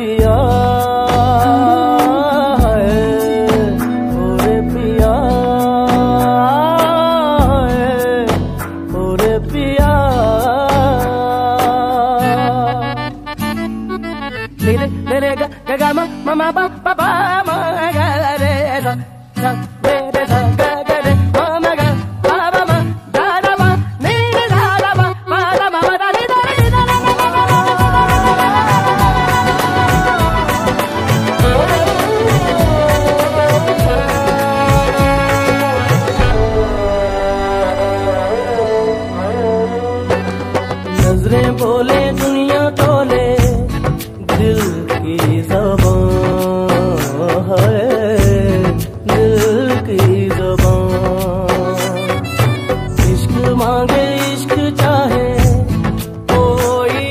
पिया ओरे पिया ओरे पिया रे रे गा गा मा मा मा पा पा पा मा गा रे सा सा रे रे सा गा गा रे मा मा गा पा पा मा गा रा मा नी रे सा रा मा मा रा मा रा नी दा रे दा रा नजरें बोले दुनिया तोले दिल की ज़बान है दिल की ज़बान इश्क मांगे इश्क चाहे कोई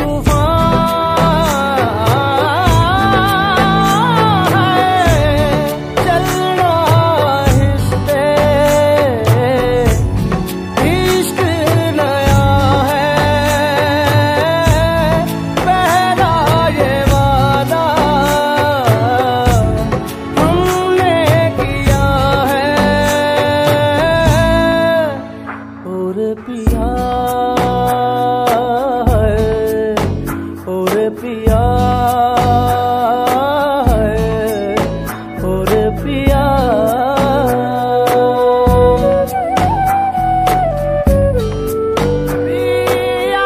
तूफान है चलना हिस्से इश्क नया है पहला ये वादा हमने किया है और पिया है और पिया है और पिया पिया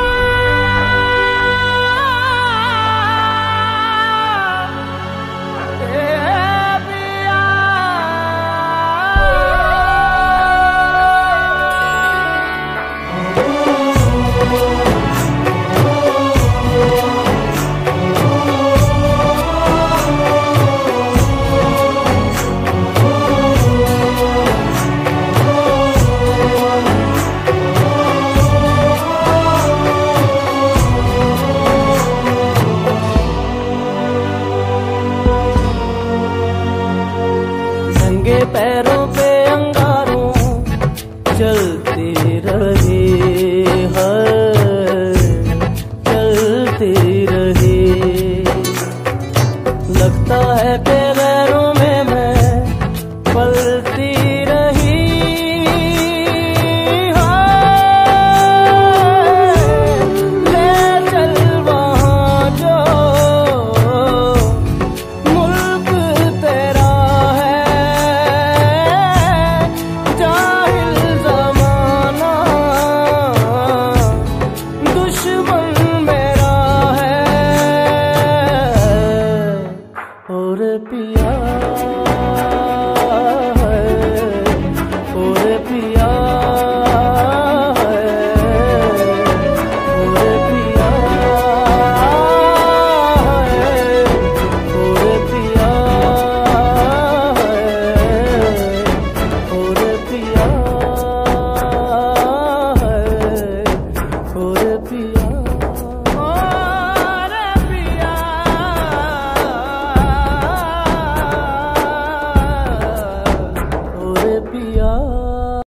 नंगे पैरों पे अंगारों चलते रहे चलते रहे लगता है